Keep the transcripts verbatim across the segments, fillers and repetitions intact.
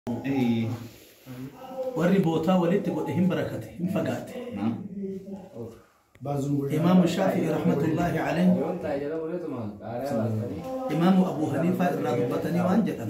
اي وري بوتا وليت هم بركته هم فقاته. إمام الشافعي رحمة الله عليه، إمام أبو حنيفة الرابطني وانجدا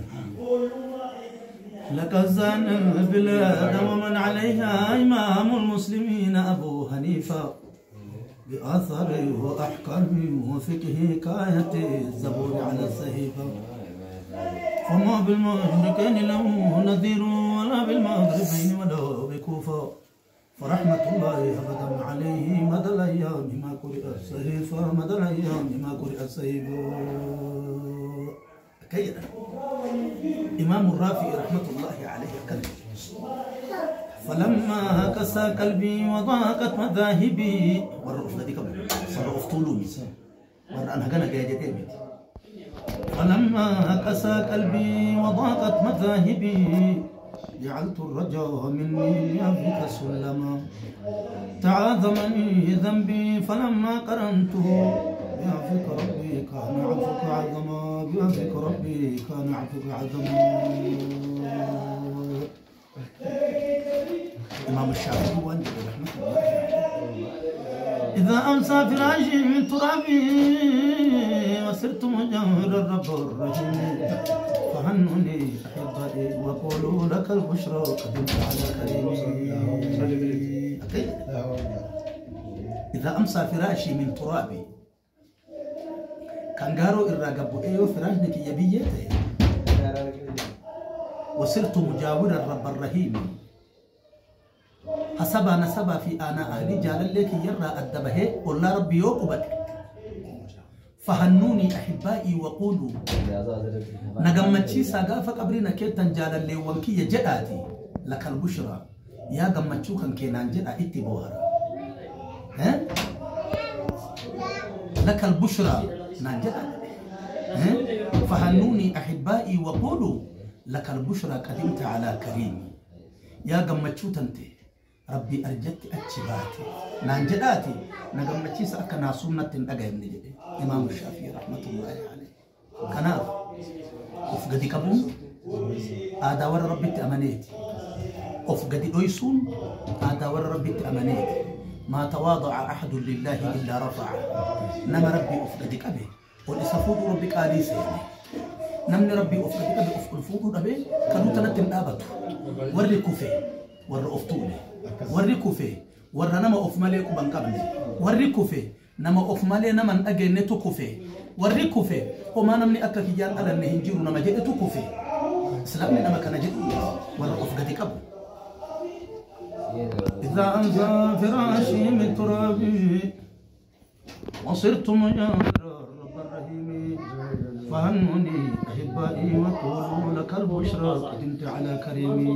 لقد زان البلاد ومن عليها إمام المسلمين أبو حنيفة بأثره وأحكامه وفقه كاية الزبور على الصحيفة، فما بالمشركين له نذير ولا بالمغربين ولا بكوفة، فرحمة الله أبدا عليه مدى الأيام ما قرئ الصحيفة، مدى الأيام ما قرئ الصحيفة. كيدا إمام الرافعي رحمة الله عليه كلمة فلما كسى قلبي وضاقت مذاهبي ورأف ذلك صرف طولوني ورأنا كان جاي فلما كسى قلبي وضاقت مذاهبي جعلت الرجاء مني بك سلما، تعاظمني ذنبي فلما قرنته بعفوك ربي كان عفوك عظما، بعفوك ربي كان عفوك عظما. إمام الشافعي وانجب رحمة الله إذا أمسى فراشي من ترابي وصرت مجاهر الرب الرحيم، فهنوني أحبائي وقولوا لك البشرى قدمت على كريمي. إذا أمسى فراشي من ترابي كان قالوا الراقب إيو فراش نكي يبيته وصرت مجاور الرب الرحيم، حسبا نسبا في آناء أهلي جال لك يرى الدبه قلنا ربي يوقبك، فهنوني أحبائي وقولوا نقمتشي ساقا فقبرنا كيتن جال اللي وانكي يجئاتي لك البشرى يا قمتشو كان كينان جئا اتبوهرا ها لك البشرى نانجئا ها فهنوني أحبائي وقولوا لك البشرى قدمت على كريمي يا قمتشو تنتي ربي أرجت أتشباتي نانجداتي نقمتشي سأكا ناسونا تنقايم نجدي. إمام الشافعي رحمة الله عليه كناف أفقدي كبون آداور ربي تأمنيتي أفقدي أيسون آداور ربي تأمنيتي، ما تواضع أحد لله إلا رفعه، نما ربي أفقدي كبه والإصفود ربي قالي سيني نمني ربي أفقدي كبه أفقدفود ربي كانوا تنتم آبتو وري كوفي وري أفتولي وري كوفي وري نما أفمالي كبان قبلي وري كوفي نما أفمالي نما أجنتو كوفي وري كوفي وما نمني أكا كيان على النهنجير نما جئتو كوفي سلامي نما كان جئتو وري أفقدي كبه. إذا أنزى فراشي من ترابي وصرت مجاهر الرب الرحيم، فهنوني أحبائي وقولوا لك البشرى قدمت على كريمي.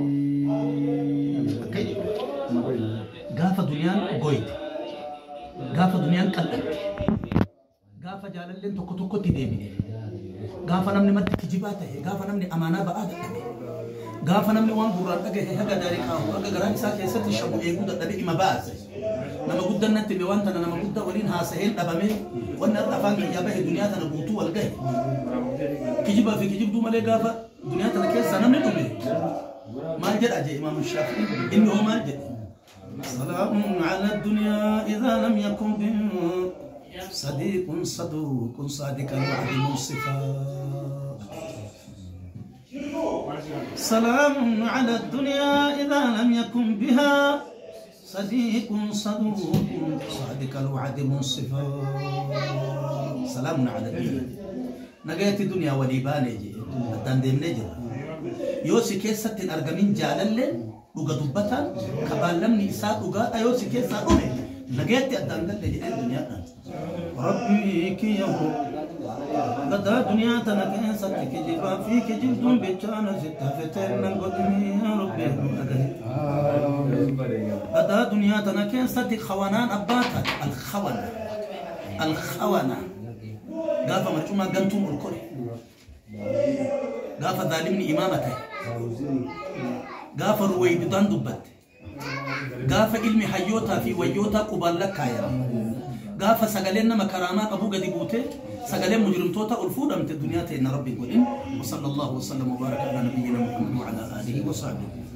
قاف دنيان قويد قاف دنيان قلت قاف جال اللي انتو كتو كتي ديمي قاف نمني مد كجباته قاف نمني أمانة بآدك قاف نمني وان قرار أجه هجا داري كاو أجا قرار ساكي ستي شبو إيقود النبي إما باز نما قد النت بوانتنا نما قد ولين هاسهين أبامي وانا أفان كجابه الدنيا تنبوتو والقاي كجبا في كجب دو ملي قافة دنيا تنكيس سنمني دومي ما جد أجي إمام الشافعي إنه ما جد. سلام على الدنيا إذا لم يكن به صديق صدوق صادق الوعد منصفا، سلام على الدنيا إذا لم يكن بها صديق صدوق صادق الوعد منصفا. سلام على الدنيا نجات الدنيا وليبانجي التندم نجر يوسي كيسة الأرجمين جالله وقدوبتان كبالمني إساء وقا يوسي كيسة أمي نجات التندم نجر الدنيا ربي كي يوم لدى دنيا تنكيسة كجبا فيك جلدون بيتانا زتا فترنا قدمي يا ربي لدى دنيا تنكيسة خوانان أباتا الخوانا الخوانا قاف مرجوما قنتم الكري قاف ظالمني إمامته قاف رويدان دبت قاف علمي حيوتا في ويوتا قبال لك يا قاف سجلنا مكرامات أبو قد بوته سجلنا مجرم توتا الفود أمت الدنيا تين ربي قولين وصلى الله وسلم وبارك على نبينا محمد وعلى آله وصحبه